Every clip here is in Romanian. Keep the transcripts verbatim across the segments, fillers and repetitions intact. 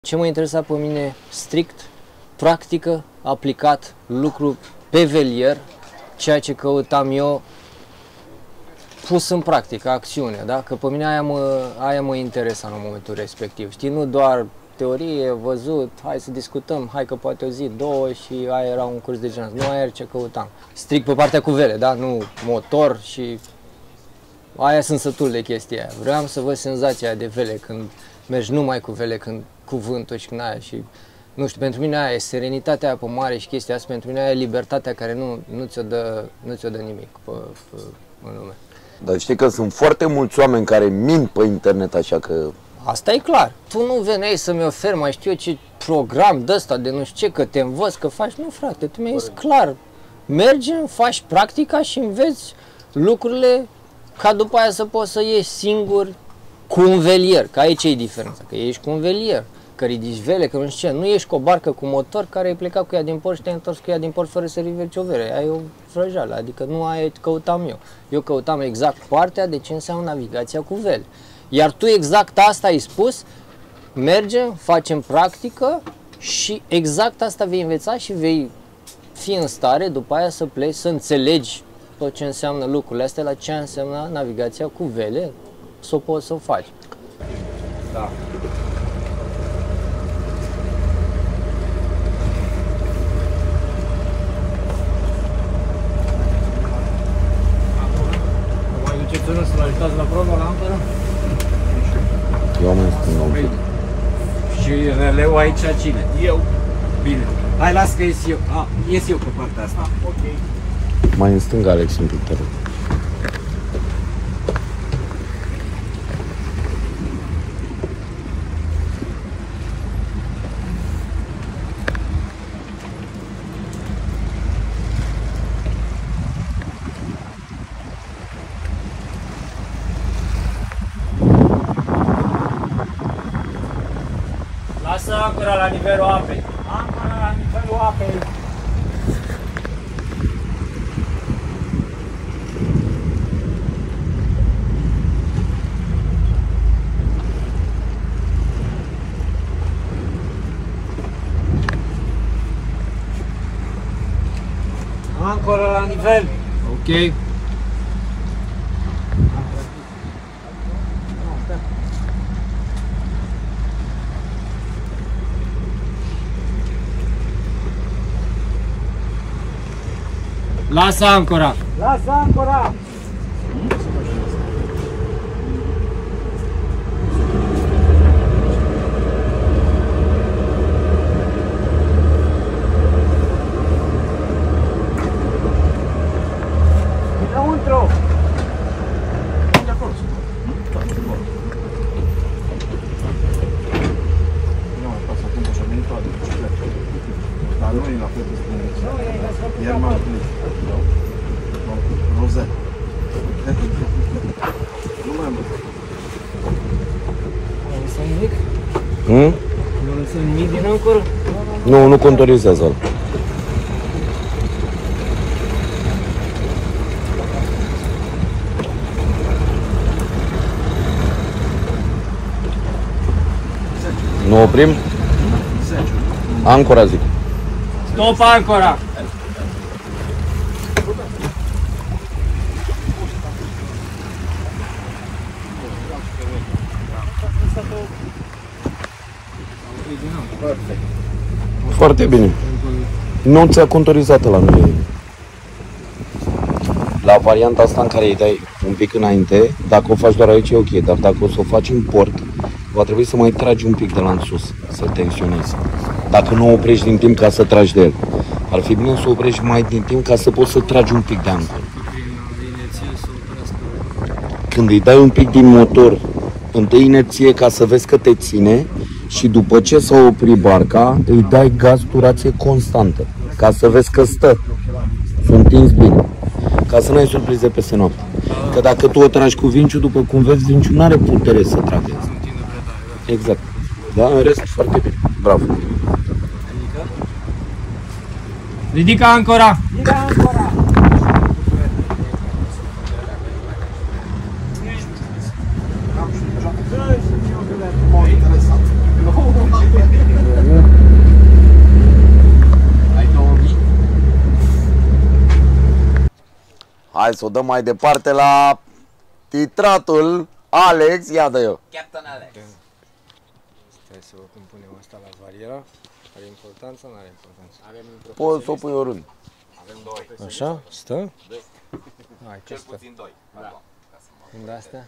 Ce mă interesa pe mine strict, practică, aplicat, lucru pe velier, ceea ce căutam eu pus în practică, acțiune, da? Că pe mine aia mă, aia mă interesa în momentul respectiv, știi, nu doar teorie, văzut, hai să discutăm, hai că poate o zi, două și aia era un curs de genul, nu aia era ce căutam. Strict pe partea cu vele, da? Nu motor și aia sunt sătul de chestia aia. Vreau să văd senzația aia de vele când mergi numai cu vele, când cu vântul și când aia și nu știu, pentru mine aia e serenitatea aia pe mare și chestia asta, pentru mine aia e libertatea care nu, nu ți-o dă, nu ți-o dă nimic pe, pe, în lume. Dar știi că sunt foarte mulți oameni care mint pe internet, așa că... Asta e clar. Tu nu veneai să-mi oferi mai știu eu ce program de ăsta, de nu știu ce, că te învăț, că faci. Nu, frate, tu mi-ai zis clar. Mergi, faci practica și înveți lucrurile ca după aia să poți să ieși singur cu un velier. Că aici e diferența, că ești cu un velier, că ridici vele, că nu știu ce. Nu ești cu o barcă cu motor care ai plecat cu ea din port și te-ai întors cu ea din port fără să riverci o vere. Aia e o vrăjeală, adică nu aia căutam eu. Eu căutam exact partea de ce înseamnă navigația cu vele. Iar tu exact asta ai spus, mergem, facem practică și exact asta vei învăța și vei fi în stare după aia să pleci, să înțelegi tot ce înseamnă lucrurile astea, la ce înseamnă navigația cu vele, să o poți să o faci. Da. Mai duceți unul să-l ajutați la probă, la amperă? Eu am în Și releu aici cine? Eu. Bine. Hai, las că ies eu. A, ies eu pe partea asta. Ok. Mai în stânga, Alex, un pic, te rog. Lasă ancora la nivelul apei. Ancora la nivelul apei. Ancora la nivel. Ok. Lasă ancora. Lasă ancora. Înăuntru. De acolo. Nu, pasă acum și-a venit toată bicicleta. Dar nu e la fel de spune. Iar m-am gândit. Rozet. Nu mai am văzut. Nu lăsăm nimic? Hmm? Nu lăsăm nimic din ancora? Nu, nu contorizează-l. Nu oprim? Ancora, zic. Stop ancora! Foarte bine. Nu ți-a contorizat la noi. La varianta asta în care îi dai un pic înainte, dacă o faci doar aici e ok, dar dacă o să o faci în port, va trebui să mai tragi un pic de la în sus, să tensionezi. Dacă nu o oprești din timp ca să tragi de el, ar fi bine să o oprești mai din timp ca să poți să tragi un pic de ancor. Când îi dai un pic din motor, întâi inerție ca să vezi că te ține și după ce s-a oprit barca, îi dai gaz durație constantă, ca să vezi că stă, s-a întins bine, ca să n-ai surprize peste noapte. Că dacă tu o tragi cu vinciu, după cum vezi, vinciul nu are putere să tragă. Exact. Da, în rest, foarte bine. Bravo. Ridică ancora! Ridică ancora! Am și deja. M-au interesat. Hai să o dăm mai departe la titratul Alex, ia dă eu. Captain Alex. Stai să vă cum punem asta la variera. Are importanță, nu are importanță? Avem un Poți să o pui oriunde. Avem doi. Așa? Stă? Hai că Cel stă. puțin doi. Da. Unde astea?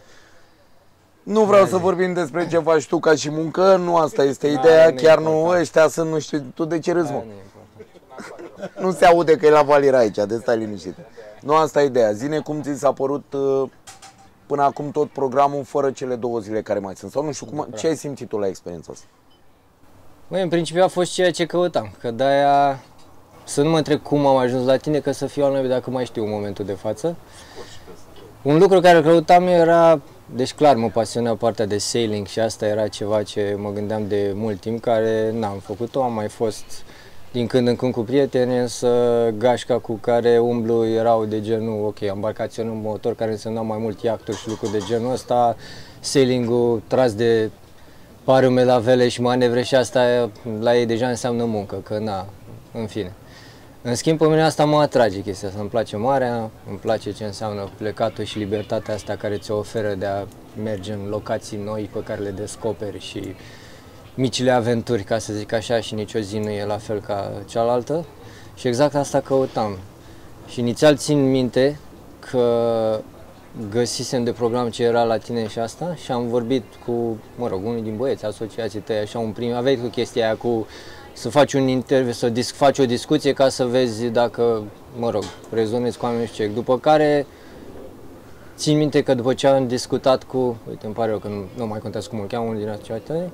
Nu vreau să vorbim despre ce faci tu ca și muncă, nu asta este Da, ideea, nu e chiar nu important. ăștia sunt, nu știu, tu de ce râzi, mă? Nu e important. Nu se aude că e la valiera aici, de stai liniștit. Nu asta e ideea, zine cum ți s-a părut uh, până acum tot programul fără cele două zile care mai sunt, sau nu știu, cum, ce ai simțit tu la experiența asta? Băi, în principiu a fost ceea ce căutam, că de-aia să nu mă întreb cum am ajuns la tine, că să fiu al meu dacă mai știu în momentul de față. Un lucru care căutam eu era, deci clar mă pasiona partea de sailing și asta era ceva ce mă gândeam de mult timp, care n-am făcut-o, am mai fost din când în când cu prieteni, însă gașca cu care umblu erau de genul, ok, embarcațiune în motor, care însemna mai mult iahturi și lucruri de genul ăsta, sailing-ul tras de parume la vele și manevre și asta la ei deja înseamnă muncă, că na, în fine. În schimb, pe mine asta mă atrage chestia asta, îmi place marea, îmi place ce înseamnă plecatul și libertatea asta care ți-o oferă de a merge în locații noi pe care le descoperi și micile aventuri, ca să zic așa, și nicio zi nu e la fel ca cealaltă. Și exact asta căutam. Și inițial țin minte că găsisem de program ce era la tine și asta și am vorbit cu, mă rog, unul din băieți, asociații tăi, așa, un prim, aveai cu chestia aia cu să faci un interviu, să disc, faci o discuție ca să vezi dacă, mă rog, rezonezi cu oamenii și ce. După care, țin minte că după ce am discutat cu, uite, îmi pare rău că nu, nu mai contează cum îl cheamă, unul din aceia tăi,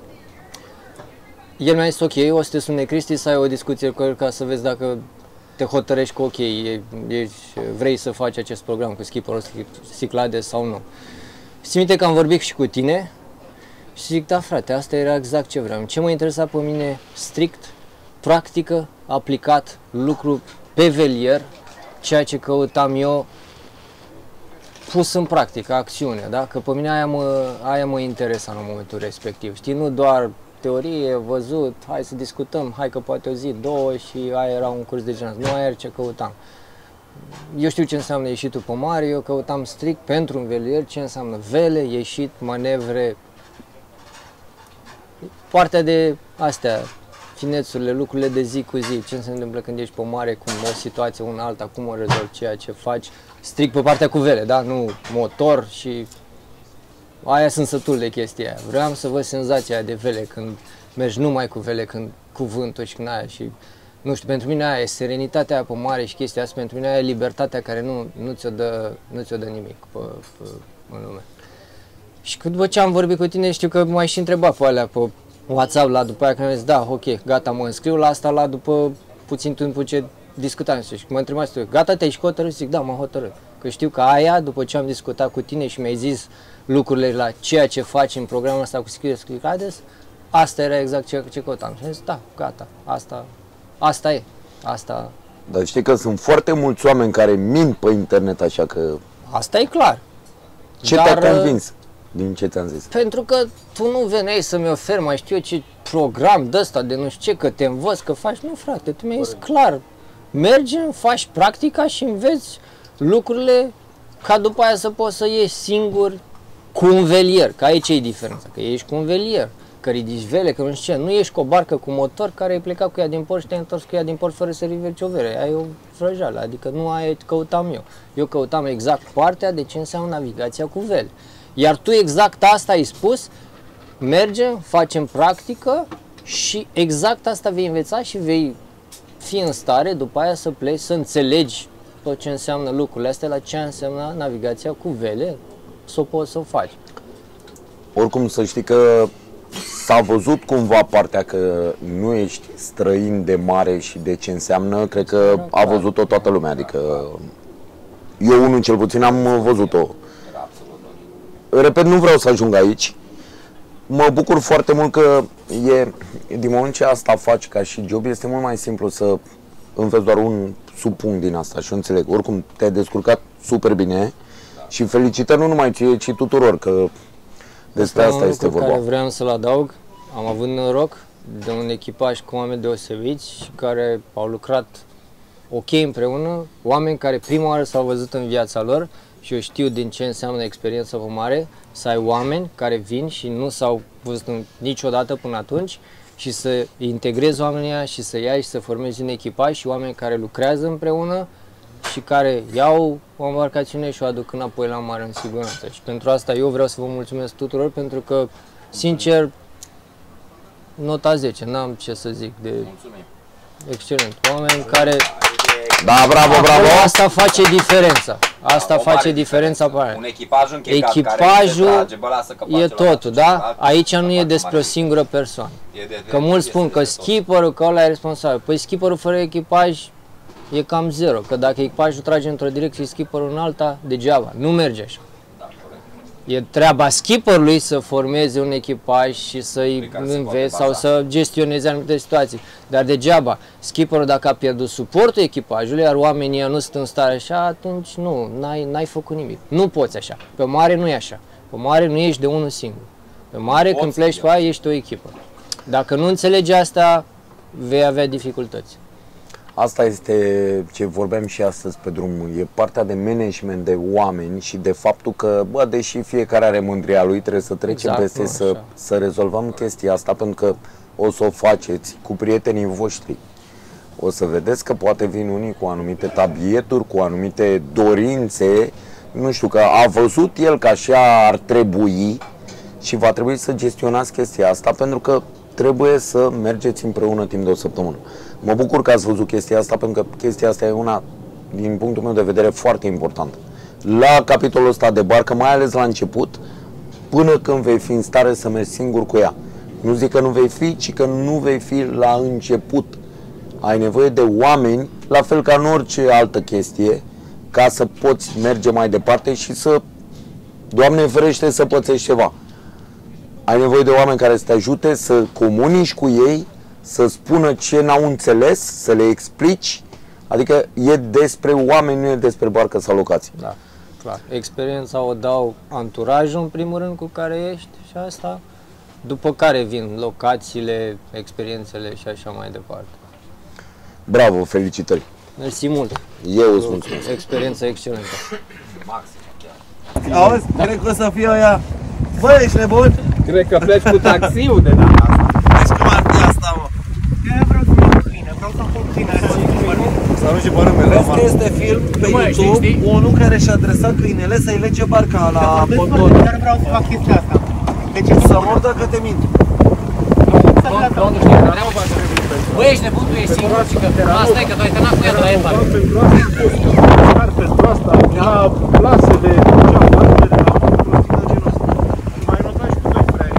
el mi-a zis, ok, o să te sune Cristi să ai o discuție cu el ca să vezi dacă te hotărăști că ok, e, e, vrei să faci acest program cu skipperul Cyclades sau nu. Țin minte că am vorbit și cu tine și zic, da frate, asta era exact ce vreau. Ce mă interesa pe mine strict, practică, aplicat, lucru pe velier, ceea ce căutam eu pus în practică, acțiune, da? Că pe mine aia mă, aia mă interesa în momentul respectiv, știi, nu doar teorie, văzut, hai să discutăm, hai că poate o zi, două și aia era un curs de genul, nu aia era ce căutam. Eu știu ce înseamnă ieșitul pe mare, eu căutam strict pentru un velier ce înseamnă vele, ieșit, manevre, partea de astea, finețurile, lucrurile de zi cu zi, ce se întâmplă când ești pe mare, cum o situație, una alta, cum o rezolvi ceea ce faci, strict pe partea cu vele, da? Nu motor și aia sunt sătul de chestia aia. Vreau să văd senzația aia de vele când mergi numai cu vele, când cu vântul și când aia și nu știu, pentru mine aia e serenitatea aia pe mare și chestia asta, pentru mine aia e libertatea care nu, nu ți-o dă, nu ți-o dă nimic pe, pe, în lume. Și după ce am vorbit cu tine, știu că m-ai și întrebat pe alea pe WhatsApp la după aia, că mi-am zis, da, ok, gata, mă înscriu la asta la după puțin timp ce discutam și mă întrebați tu, gata, te-ai și hotărât? Zic, da, m-am hotărât. Că știu că aia, după ce am discutat cu tine și mi-ai zis lucrurile la ceea ce faci în programul ăsta cu Cyclades, asta era exact ce, ce căutam. Și am zis, da, gata, asta, asta e, asta... Dar știi că sunt foarte mulți oameni care mint pe internet, așa că... Asta e clar. Ce Dar, te-a convins din ce ți-am zis? Pentru că tu nu veneai să-mi oferi, mai știu eu ce program de ăsta, de nu știu ce, că te învăț, că faci. Nu, frate, tu mi-ai zis clar, mergi, faci practica și înveți lucrurile ca după aia să poți să ieși singur cu un velier, că aici e diferența, că ești cu un velier, că ridici vele, că nu știu ce, nu ești cu o barcă cu motor care ai plecat cu ea din port și te-ai întors cu ea din port fără să riverci o vere, aia e o vrăjeală, adică nu aia căutam eu. Eu căutam exact partea de ce înseamnă navigația cu vele. Iar tu exact asta ai spus, mergem, facem practică și exact asta vei învăța și vei fi în stare după aia să pleci, să înțelegi tot ce înseamnă lucrurile astea, la ce înseamnă navigația cu vele, să o poți să o faci. Oricum să știi că s-a văzut cumva partea că nu ești străin de mare și de ce înseamnă, cred că a văzut-o toată lumea, adică eu unul cel puțin am văzut-o. Repet, nu vreau să ajung aici, mă bucur foarte mult că e, din moment ce asta faci ca și job, este mult mai simplu să înveți doar un subpunct din asta și înțeleg. Oricum te-ai descurcat super bine și felicitări nu numai ție, ci tuturor, că despre asta, asta este vorba. Care vreau să-l adaug, am avut noroc de un echipaj cu oameni deosebiți și care au lucrat ok împreună, oameni care prima oară s-au văzut în viața lor și eu știu din ce înseamnă experiență mare, să ai oameni care vin și nu s-au văzut niciodată până atunci și să integrezi oamenii ăia și să iei și să formezi un echipaj și oameni care lucrează împreună și care iau o embarcațiune și o aduc înapoi la mare în siguranță. Și pentru asta eu vreau să vă mulțumesc tuturor, pentru că, sincer, nota zece, n-am ce să zic de Mulțumim. excelent. Oameni care... Da, bravo, bravo! Asta face diferența. Asta Da, o face mare diferența. diferență. Un echipaj încheiat Echipajul care trage, bă, lasă că e face la totul, da? la Aici nu e face despre o mare. singură persoană. E de- Că mulți este spun că despre tot. skipperul, că ăla e responsabil. Păi skipperul fără echipaj e cam zero. Că dacă echipajul trage într-o direcție și skipperul în alta, degeaba. Nu merge așa. Da, corect. E treaba skipperului să formeze un echipaj și să-i care se înveți poate sau baza. să gestioneze anumite situații. Dar degeaba, skipperul dacă a pierdut suportul echipajului, iar oamenii ăia nu sunt în stare așa, atunci nu, n-ai, n-ai făcut nimic. Nu poți așa. Pe mare nu e așa. Pe mare nu ești de unul singur. Pe mare, Poți când pleci să pe aia, ești o echipă. Dacă nu înțelegi asta, vei avea dificultăți. Asta este ce vorbeam și astăzi pe drum. E partea de management de oameni și de faptul că, bă, deși fiecare are mândria lui, trebuie să trecem Exact, peste nu, să, așa. să rezolvăm chestia asta, pentru că o să o faceți cu prietenii voștri. O să vedeți că poate vin unii cu anumite tabieturi, cu anumite dorințe, nu știu, că a văzut el că așa ar trebui și va trebui să gestionați chestia asta, pentru că trebuie să mergeți împreună timp de o săptămână. Mă bucur că ați văzut chestia asta, pentru că chestia asta e una, din punctul meu de vedere, foarte importantă. La capitolul ăsta de barcă, mai ales la început, până când vei fi în stare să mergi singur cu ea. Nu zic că nu vei fi, ci că nu vei fi la început. Ai nevoie de oameni, la fel ca în orice altă chestie, ca să poți merge mai departe și să, Doamne ferește, să pățești ceva. Ai nevoie de oameni care să te ajute, să comunici cu ei, să spună ce n-au înțeles, să le explici. Adică e despre oameni, nu e despre barcă sau locație. Da, clar. Experiența o dau anturajul, în primul rând, cu care ești și asta, după care vin locațiile, experiențele și așa mai departe. Bravo, felicitări! Mersi mult! Eu îți mulțumesc! Experiență excelentă! Maxim, chiar. Auzi, cred că o să fie ăia. Bă, ești nebun? Cred că pleci cu taxiul de data asta. Deci cum ar fi asta, mă? Eu vreau să fac câine, vreau să fac câine. Să arunci pe numele. Vezi că este film pe Nu mai YouTube, știi, știi? unul care și-a adresat câinele să-i lege barca la ponton. Dar vreau să fac chestia asta. Deci e Să mor dacă te mint. Băi, ești nebun, tu ești singur și că asta e că tu ai tănat cu ea de la el. Pentru asta, pentru asta, la plase de mai notat și cu doi fraieri.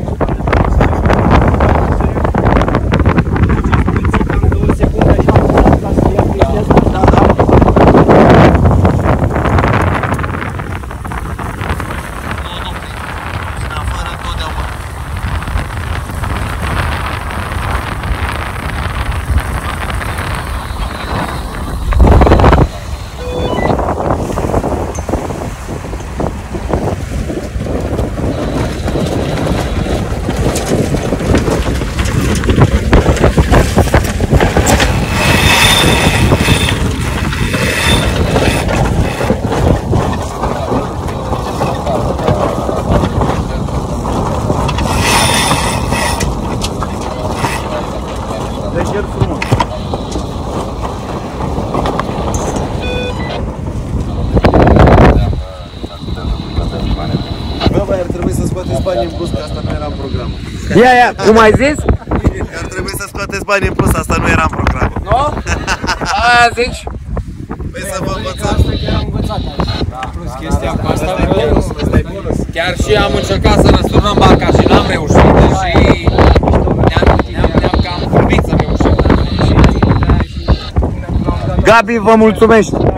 Deci e frumos. Bă, băi, ar trebui să scoateți bani în plus, că asta nu era în program. Ia, ia, cum ai zis? Ar trebui să scoateți bani în plus, asta nu era în program. Nu? Aia zici? Păi să vă învățăm. Plus chestia cu asta, chiar și am încercat să răsturnăm barca și n-am reușit și ne-am ne-am ne-am cam vorbit să reușim. Gabi, vă mulțumesc!